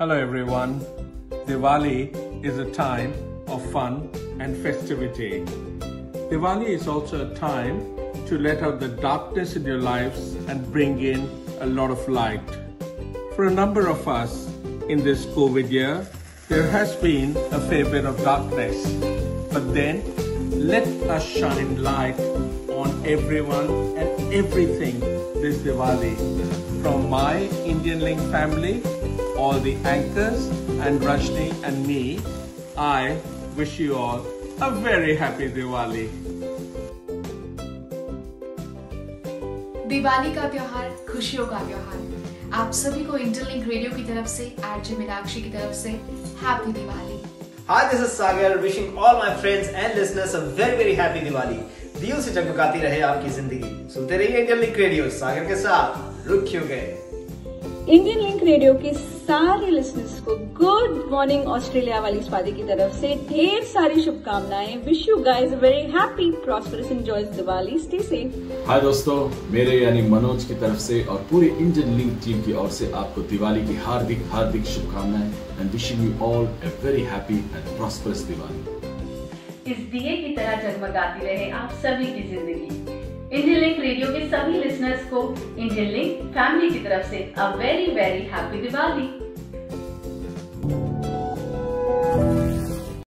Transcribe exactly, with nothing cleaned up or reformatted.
Hello everyone. Diwali is a time of fun and festivity. Diwali is also a time to let out the darkness in your lives and bring in a lot of light. For a number of us in this COVID year, there has been a fair bit of darkness. But then, let us shine light on everyone and everything this Diwali. From my Indian Link family, all the anchors and Rajni and me, I wish you all a very happy Diwali. Diwali का त्योहार खुशियों का त्योहार। आप सभी को Indian link radio की तरफ से, आरजे मीनाक्षी की तरफ से happy Diwali. Hi, this is Sagar wishing all my friends and listeners a very very happy Diwali. दियों से जगमगाती रहे आपकी जिंदगी। सुनते रहिए इंडियन लिंक रेडियो सागर के साथ। रुक क्यों गए? इंडियन लिंक रेडियो के सारे लिसनर्स को गुड मॉर्निंग ऑस्ट्रेलिया वाली स्वाति की तरफ से ढेर सारी शुभकामनाएं। Wish you guys a very happy prosperous and joyous Diwali. Stay safe. Hi दोस्तों, मेरे यानी मनोज की तरफ से और पूरी इंडियन लिंक टीम की ओर से आपको दिवाली की हार्दिक हार्दिक शुभकामनाएं and wishing you all a very happy and prosperous Diwali. इस दिए की तरह जगमगाती रहे आप सभी की जिंदगी। इंडियन लिंक रेडियो के सभी लिसनर्स को इंडियन लिंक फैमिली की तरफ से a very very happy Diwali.